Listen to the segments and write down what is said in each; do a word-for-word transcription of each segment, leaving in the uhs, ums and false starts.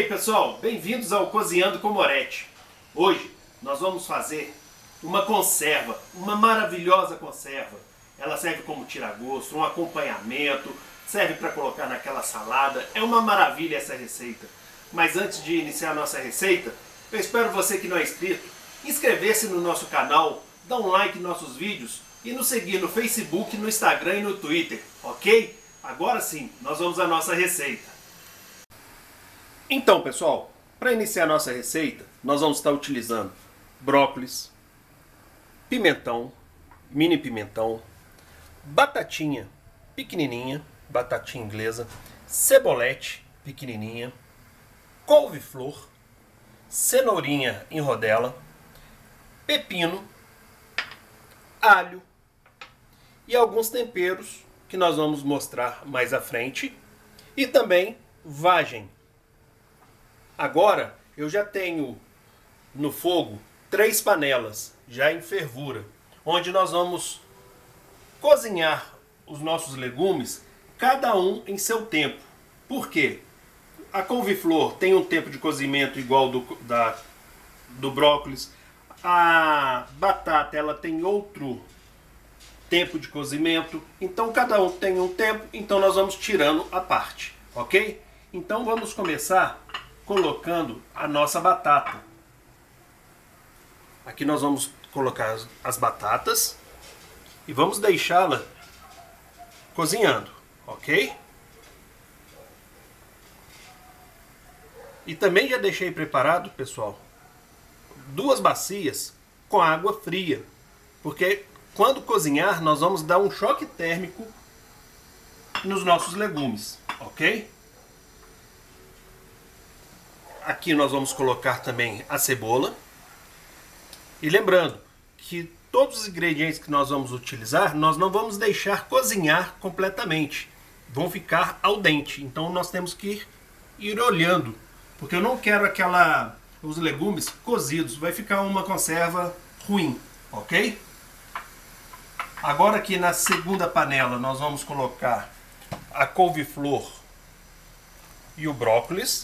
aí pessoal, bem-vindos ao Cozinhando com Moretti. Hoje nós vamos fazer uma conserva, uma maravilhosa conserva. Ela serve como tira-gosto, um acompanhamento, serve para colocar naquela salada. É uma maravilha essa receita. Mas antes de iniciar a nossa receita, eu espero você que não é inscrito, inscrever-se no nosso canal, dar um like nos nossos vídeos e nos seguir no Facebook, no Instagram e no Twitter, ok? Agora sim, nós vamos à nossa receita. Então pessoal, para iniciar a nossa receita, nós vamos estar utilizando brócolis, pimentão, mini pimentão, batatinha pequenininha, batatinha inglesa, cebolete pequenininha, couve-flor, cenourinha em rodela, pepino, alho e alguns temperos que nós vamos mostrar mais à frente e também vagem. Agora eu já tenho no fogo três panelas já em fervura, onde nós vamos cozinhar os nossos legumes, cada um em seu tempo. Por quê? A couve-flor tem um tempo de cozimento igual do, da, do brócolis. A batata ela tem outro tempo de cozimento. Então cada um tem um tempo, então nós vamos tirando a parte, ok? Então vamos começar colocando a nossa batata. Aqui nós vamos colocar as batatas e vamos deixá-la cozinhando, ok? E também já deixei preparado, pessoal, duas bacias com água fria, porque quando cozinhar nós vamos dar um choque térmico nos nossos legumes, ok? Aqui nós vamos colocar também a cebola. E lembrando que todos os ingredientes que nós vamos utilizar, nós não vamos deixar cozinhar completamente. Vão ficar al dente. Então nós temos que ir, ir olhando. Porque eu não quero aquela, os legumes cozidos. Vai ficar uma conserva ruim, ok? Agora aqui na segunda panela nós vamos colocar a couve-flor e o brócolis.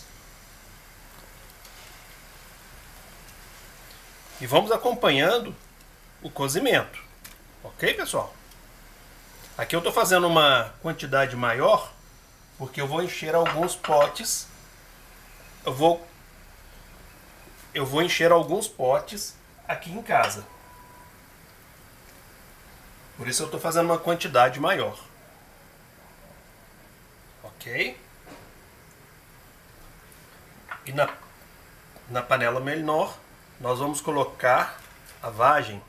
E vamos acompanhando o cozimento. Ok, pessoal? Aqui eu estou fazendo uma quantidade maior, porque eu vou encher alguns potes. Eu vou, eu vou encher alguns potes aqui em casa. Por isso eu estou fazendo uma quantidade maior. Ok? E na, na panela menor nós vamos colocar a vagem.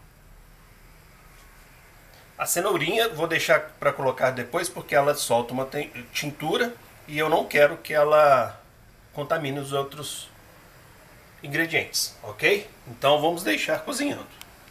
A cenourinha vou deixar para colocar depois, porque ela solta uma tintura e eu não quero que ela contamine os outros ingredientes, ok? Então vamos deixar cozinhando.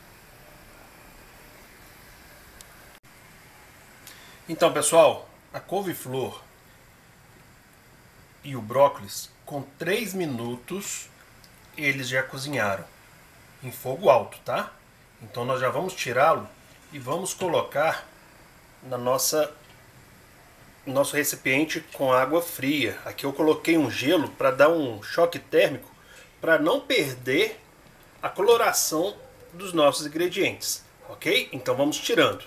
Então pessoal, a couve-flor e o brócolis, com três minutos eles já cozinharam em fogo alto, tá? Então nós já vamos tirá-lo e vamos colocar na nossa nosso recipiente com água fria. Aqui eu coloquei um gelo para dar um choque térmico, para não perder a coloração dos nossos ingredientes, ok? Então vamos tirando.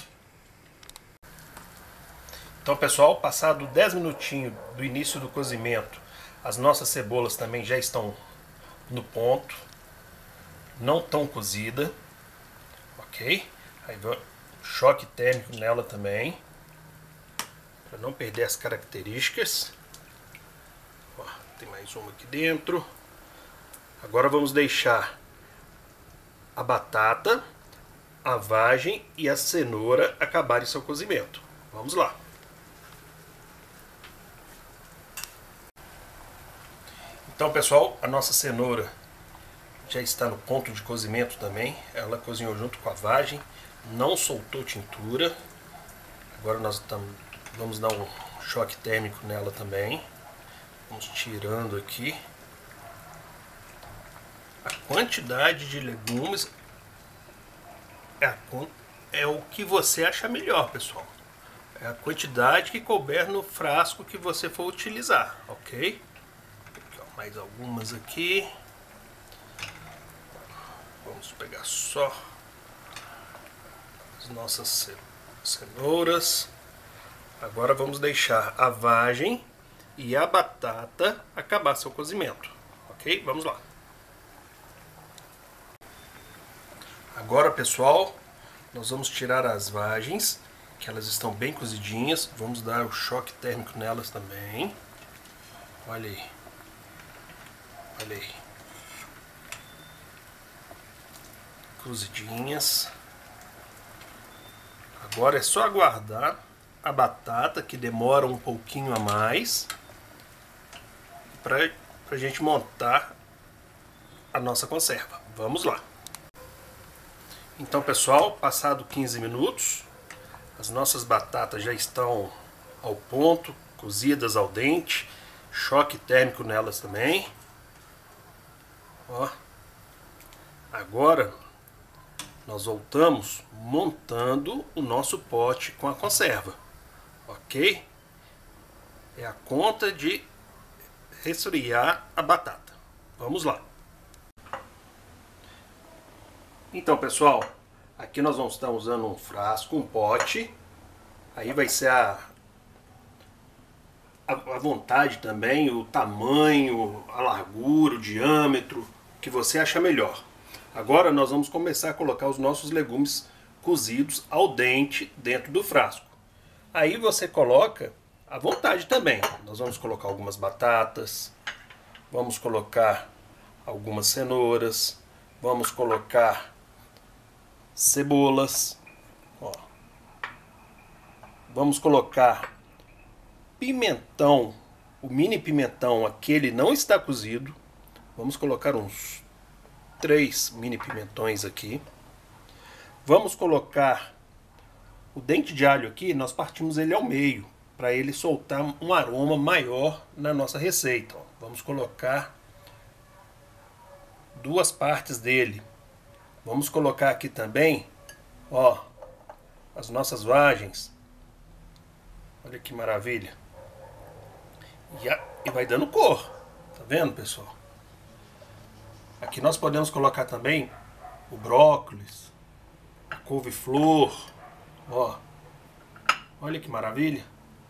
Então pessoal, passado dez minutinhos do início do cozimento, as nossas cebolas também já estão no ponto, não tão cozida, ok? Aí vai choque térmico nela também, para não perder as características. Ó, tem mais uma aqui dentro. Agora vamos deixar a batata, a vagem e a cenoura acabarem seu cozimento. Vamos lá. Então pessoal, a nossa cenoura já está no ponto de cozimento também. Ela cozinhou junto com a vagem, não soltou tintura. Agora nós tamo, vamos dar um choque térmico nela também. Vamos tirando aqui. A quantidade de legumes é, a, é o que você acha melhor, pessoal. É a quantidade que couber no frasco que você for utilizar, ok? mais algumas aqui. Vamos pegar só as nossas cenouras. Agora vamos deixar a vagem e a batata acabar seu cozimento, ok? Vamos lá. Agora, pessoal, nós vamos tirar as vagens, que elas estão bem cozidinhas. Vamos dar o choque térmico nelas também. Olha aí. Olha aí. Cozidinhas. Agora é só aguardar a batata, que demora um pouquinho a mais, para a gente montar a nossa conserva. Vamos lá. Então, pessoal, passado quinze minutos, as nossas batatas já estão ao ponto, cozidas ao dente, choque térmico nelas também. Ó. Agora nós voltamos montando o nosso pote com a conserva, ok? É a conta de resfriar a batata. Vamos lá. Então, pessoal, aqui nós vamos estar usando um frasco, um pote. Aí vai ser a, a, a vontade também, o tamanho, a largura, o diâmetro, que você acha melhor. Agora nós vamos começar a colocar os nossos legumes cozidos ao dente dentro do frasco. Aí você coloca à vontade também. Nós vamos colocar algumas batatas, vamos colocar algumas cenouras, vamos colocar cebolas, ó. Vamos colocar pimentão, o mini pimentão, aquele não está cozido. Vamos colocar uns três mini pimentões aqui. Vamos colocar o dente de alho aqui, nós partimos ele ao meio, para ele soltar um aroma maior na nossa receita, ó. Vamos colocar duas partes dele. Vamos colocar aqui também, ó, as nossas vagens. Olha que maravilha. E, a, e vai dando cor. Tá vendo, pessoal? Aqui nós podemos colocar também o brócolis, a couve-flor. Ó. Olha que maravilha.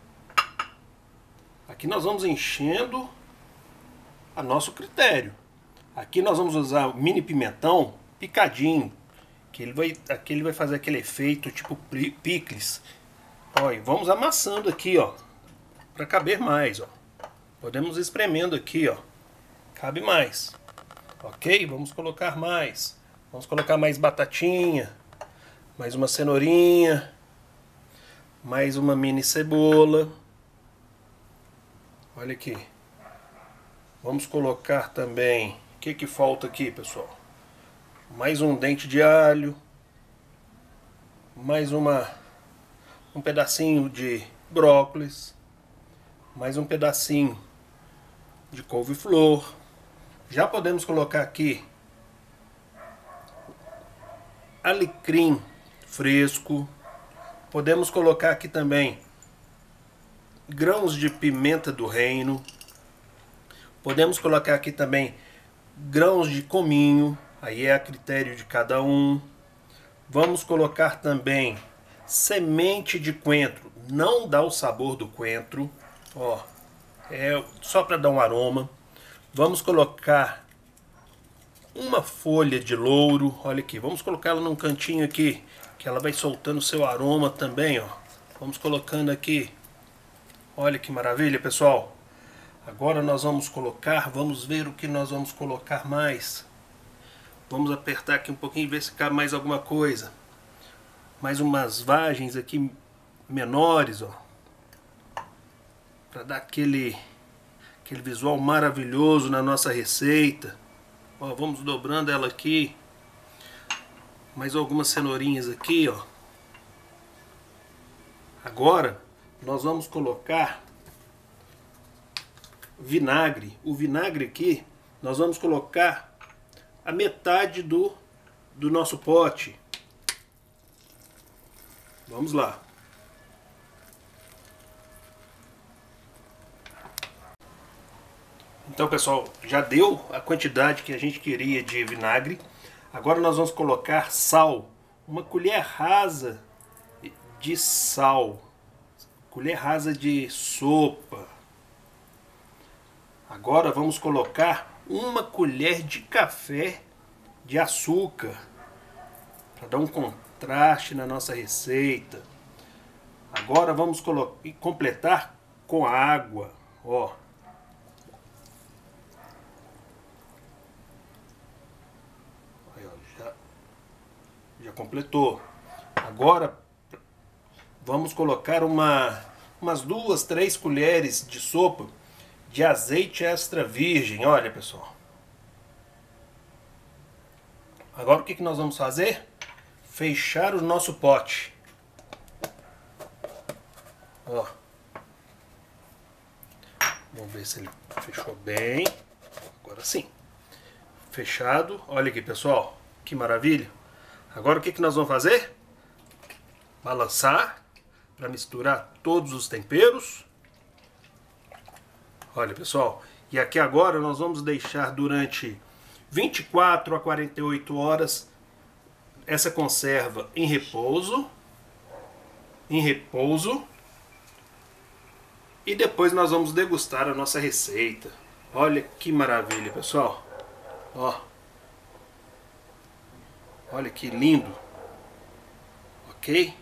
Aqui nós vamos enchendo a nosso critério. Aqui nós vamos usar o mini pimentão picadinho, que ele vai, aqui ele vai fazer aquele efeito tipo picles. Ó, e vamos amassando aqui, ó, para caber mais, ó. Podemos ir espremendo aqui, ó. Cabe mais. Ok? Vamos colocar mais. Vamos colocar mais batatinha, mais uma cenourinha, mais uma mini cebola. Olha aqui. Vamos colocar também, o que que falta aqui, pessoal? Mais um dente de alho, mais uma um pedacinho de brócolis, mais um pedacinho de couve-flor. Já podemos colocar aqui alecrim fresco. Podemos colocar aqui também grãos de pimenta do reino. Podemos colocar aqui também grãos de cominho. Aí é a critério de cada um. Vamos colocar também semente de coentro. Não dá o sabor do coentro, ó, é só para dar um aroma. Vamos colocar uma folha de louro. Olha aqui, vamos colocar ela num cantinho aqui, que ela vai soltando seu aroma também, ó. Vamos colocando aqui. Olha que maravilha, pessoal. Agora nós vamos colocar, vamos ver o que nós vamos colocar mais. Vamos apertar aqui um pouquinho e ver se cabe mais alguma coisa. Mais umas vagens aqui menores, ó, para dar aquele aquele visual maravilhoso na nossa receita. Ó, vamos dobrando ela aqui. Mais algumas cenourinhas aqui, ó. Agora nós vamos colocar vinagre. O vinagre aqui nós vamos colocar a metade do, do nosso pote. Vamos lá. Então, pessoal, já deu a quantidade que a gente queria de vinagre. Agora nós vamos colocar sal. Uma colher rasa de sal. Colher rasa de sopa. Agora vamos colocar uma colher de café de açúcar. Para dar um contraste na nossa receita. Agora vamos colocar, completar com água. Ó. Já, já completou. Agora vamos colocar uma, umas duas, três colheres de sopa de azeite extra virgem. Olha, pessoal. Agora o que, que nós vamos fazer? Fechar o nosso pote. Ó. Vamos ver se ele fechou bem. Agora sim. Fechado. Olha aqui, pessoal. Que maravilha. Agora o que, que nós vamos fazer? Balançar para misturar todos os temperos. Olha, pessoal. E aqui agora nós vamos deixar durante vinte e quatro a quarenta e oito horas essa conserva em repouso. Em repouso. E depois nós vamos degustar a nossa receita. Olha que maravilha, pessoal. Ó. Olha que lindo. Ok?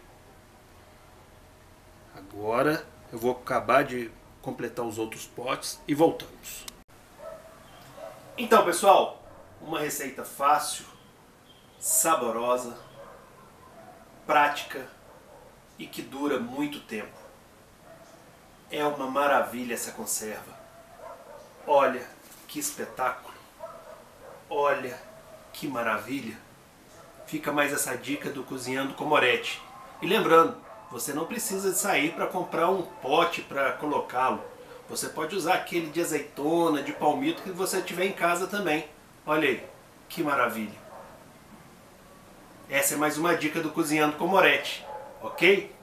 Agora eu vou acabar de completar os outros potes e voltamos. Então, pessoal, uma receita fácil, saborosa, prática e que dura muito tempo. É uma maravilha essa conserva. Olha que espetáculo. Olha que maravilha. Fica mais essa dica do Cozinhando com Moretti. E lembrando, você não precisa sair para comprar um pote para colocá-lo. Você pode usar aquele de azeitona, de palmito que você tiver em casa também. Olha aí, que maravilha. Essa é mais uma dica do Cozinhando com Moretti, ok?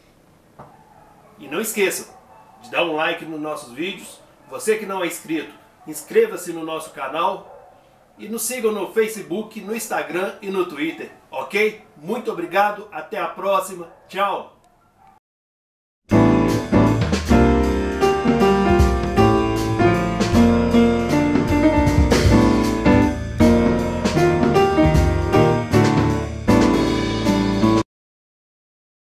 E não esqueçam de dar um like nos nossos vídeos. Você que não é inscrito, inscreva-se no nosso canal e nos sigam no Facebook, no Instagram e no Twitter, ok? Muito obrigado, até a próxima, tchau!